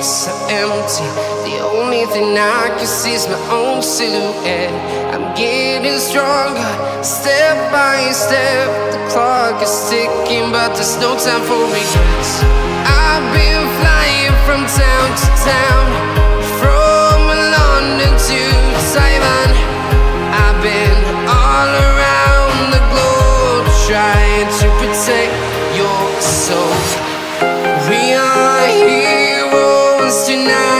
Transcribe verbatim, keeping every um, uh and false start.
so empty. The only thing I can see is my own silhouette. I'm getting stronger, step by step. The clock is ticking, but there's no time for regrets. I've been flying from town to town, from London to Taiwan. I've been all around the globe, trying to protect your soul. We are heroes tonight.